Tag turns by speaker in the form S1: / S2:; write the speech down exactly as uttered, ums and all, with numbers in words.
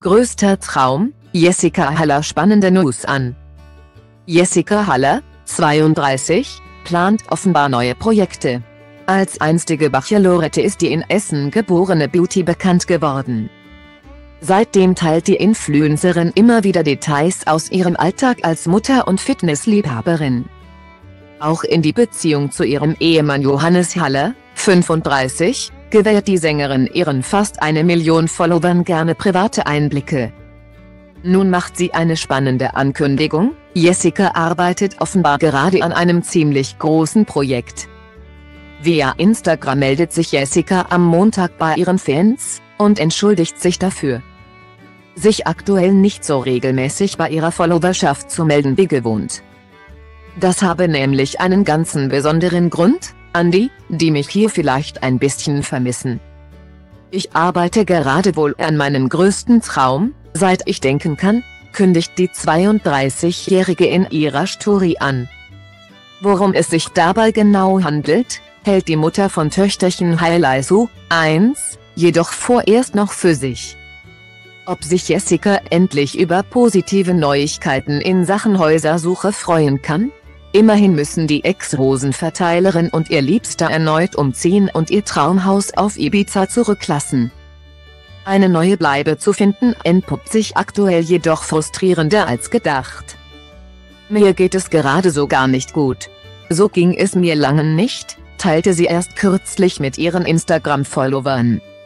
S1: Größter Traum, Jessica Haller spannende News an. Jessica Haller, zweiunddreißig, plant offenbar neue Projekte. Als einstige Bachelorette ist die in Essen geborene Beauty bekannt geworden. Seitdem teilt die Influencerin immer wieder Details aus ihrem Alltag als Mutter und Fitnessliebhaberin. Auch in die Beziehung zu ihrem Ehemann Johannes Haller, fünfunddreißig, gewährt die Sängerin ihren fast eine Million Followern gerne private Einblicke. Nun macht sie eine spannende Ankündigung: Jessica arbeitet offenbar gerade an einem ziemlich großen Projekt. Via Instagram meldet sich Jessica am Montag bei ihren Fans und entschuldigt sich dafür, sich aktuell nicht so regelmäßig bei ihrer Followerschaft zu melden wie gewohnt. Das habe nämlich einen ganzen besonderen Grund, an die, die mich hier vielleicht ein bisschen vermissen. Ich arbeite gerade wohl an meinem größten Traum, seit ich denken kann, kündigt die zweiunddreißigjährige in ihrer Story an. Worum es sich dabei genau handelt, hält die Mutter von Töchterchen Hailaisu, eins, jedoch vorerst noch für sich. Ob sich Jessica endlich über positive Neuigkeiten in Sachen Häusersuche freuen kann? Immerhin müssen die Ex-Rosenverteilerin und ihr Liebster erneut umziehen und ihr Traumhaus auf Ibiza zurücklassen. Eine neue Bleibe zu finden entpuppt sich aktuell jedoch frustrierender als gedacht. Mir geht es gerade so gar nicht gut. So ging es mir lange nicht, teilte sie erst kürzlich mit ihren Instagram-Followern.